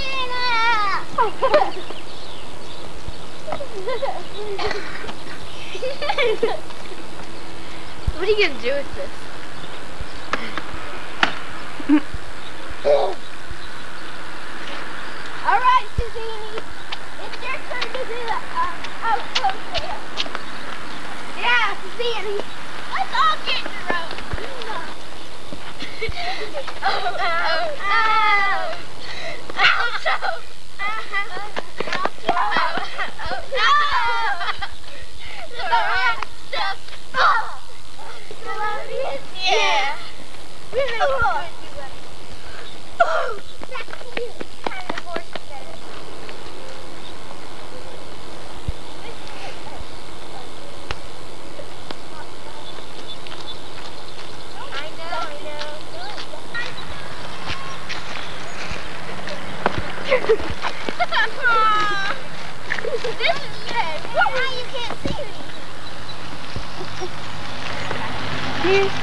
What are you gonna do with this? Alright, Suzanne, it's your turn to do the outpost dance. Yeah, Suzanne, let's all get in the rope. Oh, oh, oh, oh, yeah. Really good. That's cute. Kind of horse better. I know. This is good. Now you can't see me. Here.